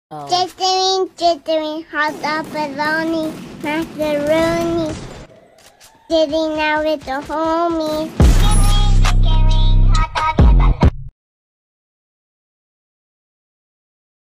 Jittering, hot dog, bologna, macaroni. Sitting out with the homies.